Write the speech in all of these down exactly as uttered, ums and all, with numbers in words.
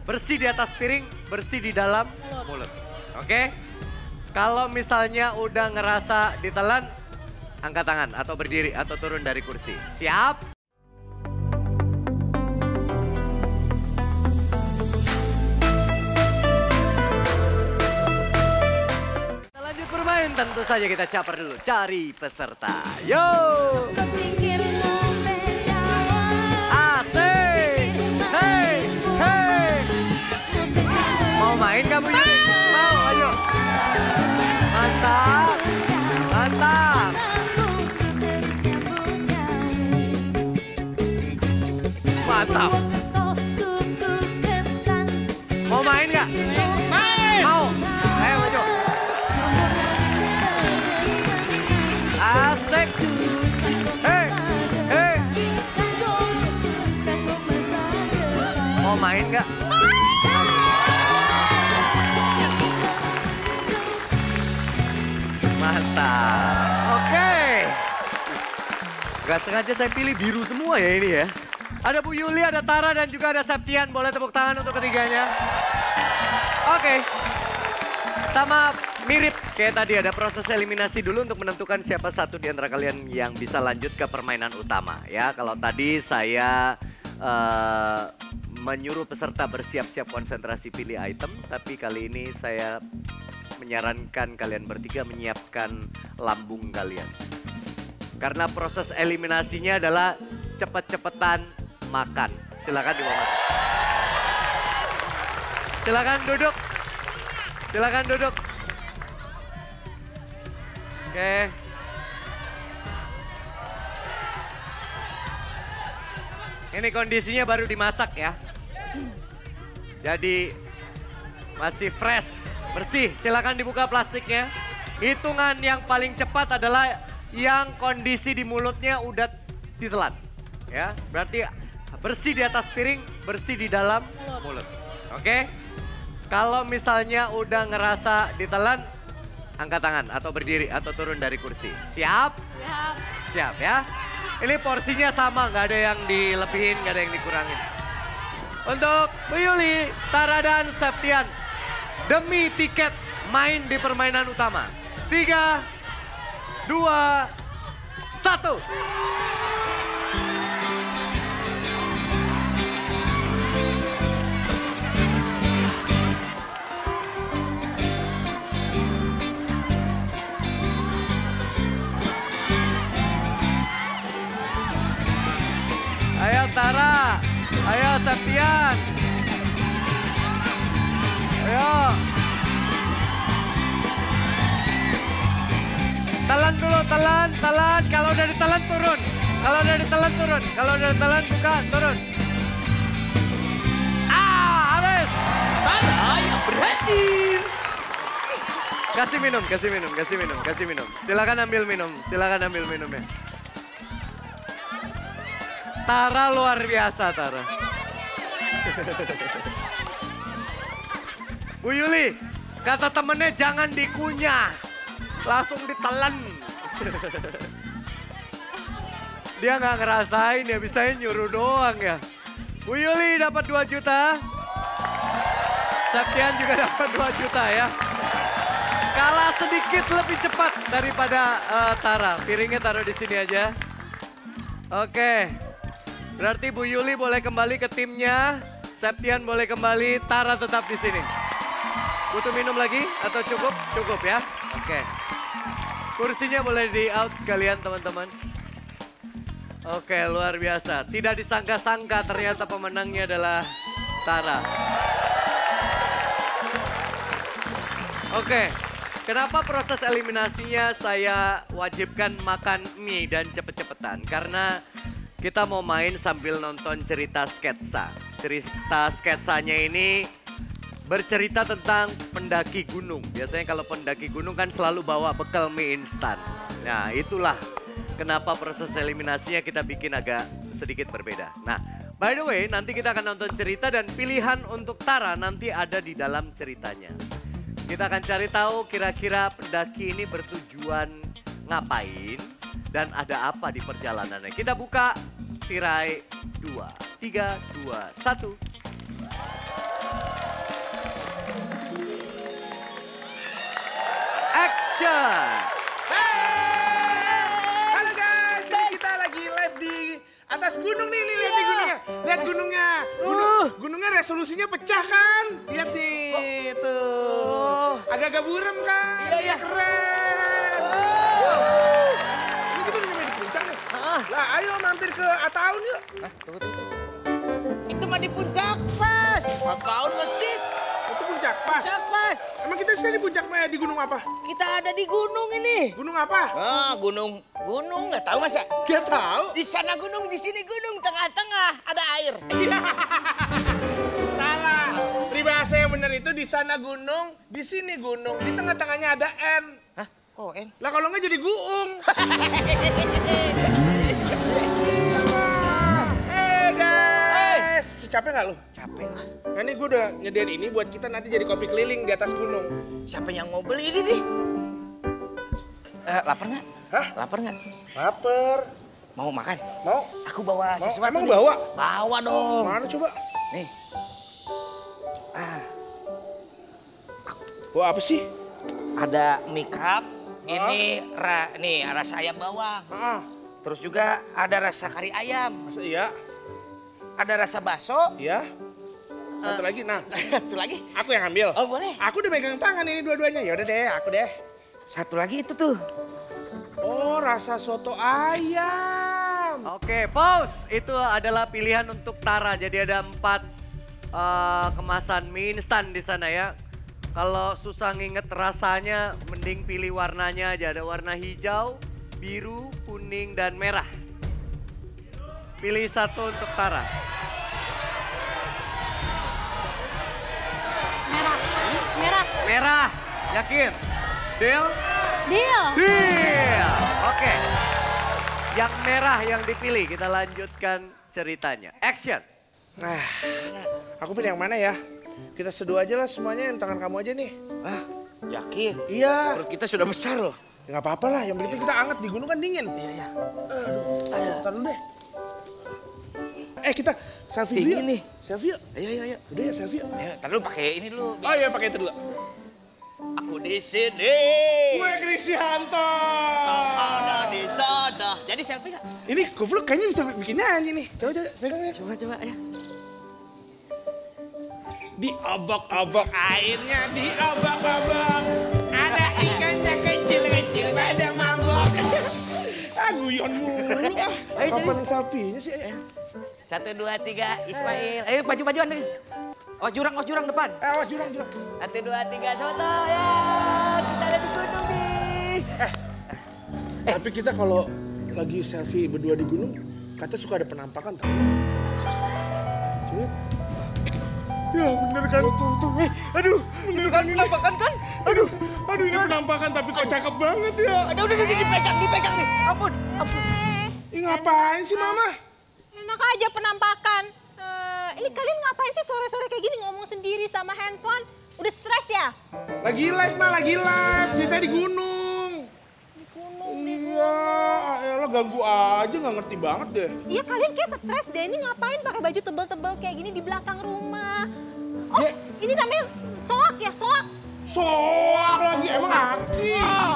Bersih di atas piring, bersih di dalam mulut. Oke? Kalau misalnya udah ngerasa ditelan, angkat tangan atau berdiri atau turun dari kursi. Siap? Kita lanjut bermain, tentu saja kita caper dulu. Cari peserta. Yo! Asik! Hey! Hey! Mau main kamu Yuli? Mau, ayo. Mantap! Mantap! Mantap! Mau main nggak? Main! Mau? Ayo maju. Asik! Hei! Hei! Mau main nggak? Mantap. Oke. Gak sengaja saya pilih biru semua ya ini ya. Ada Bu Yuli, ada Tara, dan juga ada Septian. Boleh tepuk tangan untuk ketiganya. Oke. Sama mirip kayak tadi, ada proses eliminasi dulu untuk menentukan siapa satu di antara kalian yang bisa lanjut ke permainan utama. Ya, kalau tadi saya uh, menyuruh peserta bersiap-siap konsentrasi pilih item. Tapi kali ini saya menyarankan kalian bertiga menyiapkan lambung kalian. Karena proses eliminasinya adalah cepet-cepetan makan. Silakan dibawa masuk. Silakan duduk. Silakan duduk. Oke. Ini kondisinya baru dimasak ya. Jadi masih fresh. Bersih, silakan dibuka plastiknya. Hitungan yang paling cepat adalah yang kondisi di mulutnya udah ditelan. Ya, berarti bersih di atas piring, bersih di dalam mulut. Oke? Kalau misalnya udah ngerasa ditelan, angkat tangan atau berdiri atau turun dari kursi. Siap? Siap. Siap ya. Ini porsinya sama, nggak ada yang dilebihin, nggak ada yang dikurangin. Untuk Bu Yuli, Tara, dan Septian, demi tiket main di permainan utama. Tiga, dua, satu. Ayo Tara, ayo Septian. Ayo. Telan dulu, telan, telan. Kalau udah ditelan turun. Kalau udah ditelan turun. Kalau udah ditelan buka, turun. Ah, habis. Tara yang berhasil. Kasih minum, kasih minum, kasih minum, kasih minum. Silakan ambil minum, silakan ambil minumnya. Tara luar biasa, Tara. Bu Yuli, kata temennya jangan dikunyah, langsung ditelan. Dia nggak ngerasain ya, bisanya nyuruh doang ya. Bu Yuli dapat dua juta. Septian juga dapat dua juta ya. Kalah sedikit lebih cepat daripada uh, Tara. Piringnya taruh di sini aja. Oke. Berarti Bu Yuli boleh kembali ke timnya. Septian boleh kembali, Tara tetap di sini. Butuh minum lagi atau cukup? Cukup ya. Oke. Kursinya boleh di out sekalian teman-teman. Oke, luar biasa. Tidak disangka-sangka ternyata pemenangnya adalah Tara. Oke, kenapa proses eliminasinya saya wajibkan makan mie dan cepet-cepetan? Karena kita mau main sambil nonton cerita sketsa. Cerita sketsanya ini bercerita tentang pendaki gunung. Biasanya kalau pendaki gunung kan selalu bawa bekal mie instan. Nah, itulah kenapa proses eliminasinya kita bikin agak sedikit berbeda. Nah, by the way, nanti kita akan nonton cerita dan pilihan untuk Tara nanti ada di dalam ceritanya. Kita akan cari tahu kira-kira pendaki ini bertujuan ngapain dan ada apa di perjalanannya. Kita buka tirai dua, tiga, dua, satu. resolusinya pecah kan? Lihat nih, tuh. Agak-agak buram kan? Iya, iya. Keren. Ini kita udah nyampe di puncak nih. Lah, ayo mampir ke Ataun yuk. Nah, tunggu, tunggu, tunggu. Itu mah di puncak pas. Ataun masjid. Itu puncak pas. Puncak pas. Emang kita sekarang di puncak Maya di gunung apa? Kita ada di gunung ini. Gunung apa? Ah, gunung. Gunung nggak tahu masa? Gak tahu. Di sana gunung, di sini gunung, tengah-tengah ada air. Salah. Peribahasa yang benar itu di sana gunung, di sini gunung, di tengah-tengahnya ada N. Hah? Kok N? Lah kalau nggak jadi guung. Eh guys, capek nggak lu? Capek lah. Nah ini gue udah nyediain ini buat kita nanti jadi kopi keliling di atas gunung. Siapa yang mau beli ini nih? Eh, lapar nggak? Hah? Lapar nggak? Laper. Mau makan? Mau? Aku bawa Mau? sesuatu. Emang nih. bawa? Bawa dong. Mana coba? Nih. Ah, Bawa apa sih? ada mie cup. Ini ra, nih rasa ayam bawang. Ah, Terus juga ada rasa kari ayam. masa iya? Ada rasa bakso. Iya. Satu lagi, nah. Satu lagi. Aku yang ambil. Oh boleh. Aku udah pegang tangan ini dua-duanya. Ya udah deh, aku deh. Satu lagi itu tuh. Oh, rasa soto ayam. Oke, pause. Itu adalah pilihan untuk Tara. Jadi ada empat eh, kemasan mie instan di sana ya. Kalau susah nginget rasanya, mending pilih warnanya aja. Ada warna hijau, biru, kuning, dan merah. Pilih satu untuk Tara. Merah. Merah. Merah, yakin? Deal? Deal. Deal. Oke. Yang merah yang dipilih, kita lanjutkan ceritanya. Action. Nah, aku pilih yang mana ya? Kita seduh aja lah semuanya, yang tangan kamu aja nih. Ah, yakin? Iya. Perut kita sudah besar loh. Ya nggak apa-apa lah, yang penting kita anget, di gunung kan dingin. Iya, iya. Aduh, aduh, tar dulu deh. Eh kita selfie dulu Dingin yuk. nih. Selfie yuk. Ayo, ayo, ayo. Udah ya selfie yuk. Ayo, ntar dulu pakai ini dulu. Oh iya pakai itu dulu. Aku di sini. Gue Krisyanto. Ada di sana. Jadi selfie nggak? Ini goblok kayaknya bisa bikin nyanyi nih. Coba coba pegang ya. Coba, coba ya. Diobok-obok airnya, diobok-obok. Ada ikannya kecil-kecil pada mabok. Ah guyon mulu ah. Ayo, Kapan selfie-nya sih? Satu, dua, tiga, Ismail. Ayo, baju-bajuan nih. Oh, jurang, oh, jurang depan. Eh, awas jurang, jurang. Satu, dua, tiga, soto. Ya, kita ada di gunung nih. Eh, tapi kita kalau lagi selfie berdua di gunung, kata suka ada penampakan tau. Coba. Ya bener kan? Tuh, tuh, eh, aduh, bener kan penampakan kan? Aduh, aduh ini penampakan tapi kok cakep banget ya. Aduh, udah, udah, dipegang, dipegang nih. Ampun, ampun. Ih ngapain sih mama? Enak aja penampakan. Eh, ini kalian ngapain sih sore-sore kayak gini ngomong sendiri sama handphone? Udah stres ya? Lagi live mah, lagi live. Kita di gunung. Di gunung, di Iya, elah ganggu aja nggak ngerti banget deh. Iya kalian kayak stres deh. Ini ngapain pakai baju tebel-tebel kayak gini di belakang rumah? Oh, Ya. ini namanya soak ya, soak. Soak lagi, emang aki.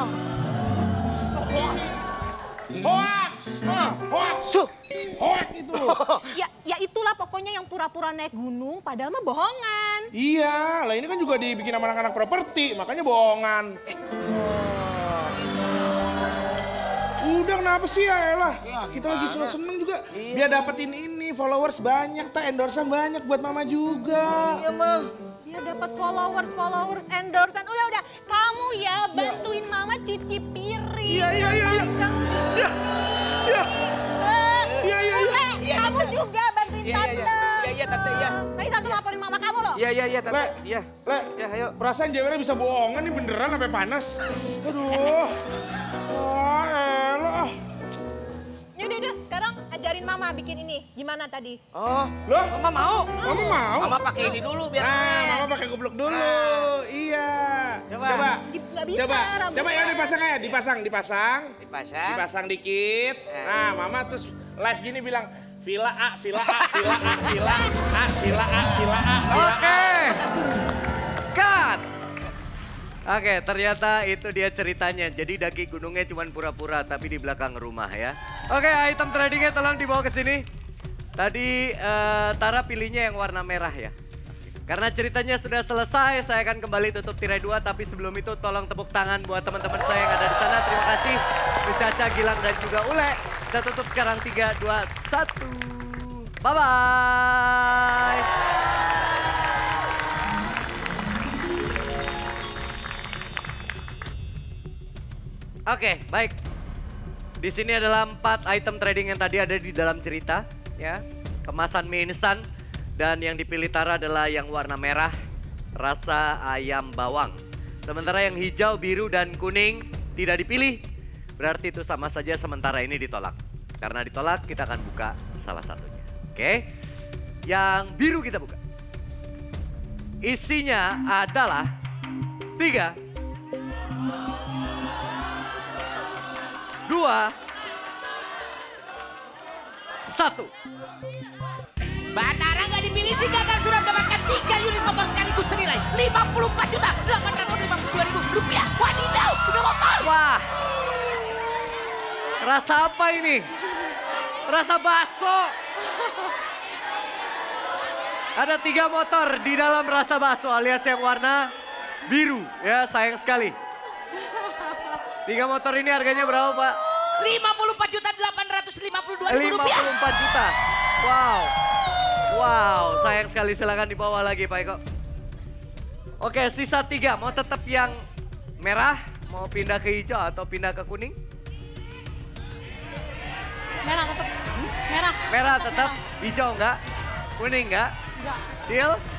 Hoax, ah, hoax, hoax itu. Ya, ya itulah pokoknya yang pura-pura naik gunung padahal mah bohongan. Iya, lah ini kan juga dibikin sama anak-anak properti, makanya bohongan. Udah kenapa sih ya elah? Ya, Kita lagi gimana? seneng-seneng juga. Iya. Biar dapetin ini, followers banyak, tak endorsean banyak buat mama juga. Iya, Mah. Dia dapat followers, followers, endorsean. Udah, udah. Kamu ya bantuin mama cuci piring. Iya, iya, iya, iya. Ngapain kamu di sini? Iya, iya. Eh, Iya, iya, iya. Bule, Iya, kamu Tante. juga bantuin Iya, iya, tante. iya. Iya, iya, Tante, iya. Tadi tante laporin mama kamu loh. Iya, iya, iya, Le, Tante. Iya. Le, Ya, ayo. perasaan jewernya bisa bohongan nih beneran sampai panas. Aduh. Wah, elah. Yaudah, udah. Sekarang ajarin mama bikin ini. Gimana tadi? Oh, Loh, Mama mau? mama mau? Mama pakai ini dulu biar Nah, keren. mama pakai goblok dulu. Nah. Iya. Coba. Coba. Di- nggak bisa, Coba. rambutnya. Coba ya dipasang ya, dipasang, dipasang. Dipasang. Dipasang dikit. Eh. Nah, mama terus live gini bilang, Villa A, Villa A, Villa A, Villa A, Villa A, Villa A, Villa A. Oke. Cut. Oke, ternyata itu dia ceritanya. Jadi daki gunungnya cuma pura-pura, tapi di belakang rumah ya. Oke, item tradingnya tolong dibawa ke sini. Tadi eh, Tara pilihnya yang warna merah ya. Karena ceritanya sudah selesai, saya akan kembali tutup tirai dua. Tapi sebelum itu tolong tepuk tangan buat teman-teman saya yang ada di sana. Terima kasih. Caca, Gilang, dan juga Ule. Kita tutup sekarang tiga, dua, satu. Bye-bye. Oke, baik. Di sini adalah empat item trading yang tadi ada di dalam cerita, ya. Kemasan mie instan dan yang dipilih Tara adalah yang warna merah, rasa ayam bawang. Sementara yang hijau, biru dan kuning tidak dipilih. Berarti itu sama saja sementara ini ditolak. Karena ditolak, kita akan buka salah satunya. Oke. Yang biru kita buka. Isinya adalah tiga, dua, satu. Batara nggak dipilih sih gagal sudah mendapatkan tiga unit motor sekaligus senilai lima puluh empat juta delapan ratus lima puluh dua ribu rupiah. Wadidaw, udah motor. Wah, rasa apa ini? Rasa bakso. Ada tiga motor di dalam rasa bakso alias yang warna biru. Ya, sayang sekali. Tiga motor ini harganya berapa, Pak? lima puluh empat juta delapan ratus lima puluh dua ribu lima rupiah. puluh empat juta. Wow. Wow, sayang sekali. Silakan dibawa lagi, Pak Eko. Oke, sisa tiga. Mau tetap yang merah? Mau pindah ke hijau atau pindah ke kuning? Merah tetap. Merah. Merah tetap, hijau enggak? Kuning enggak? Enggak. Deal?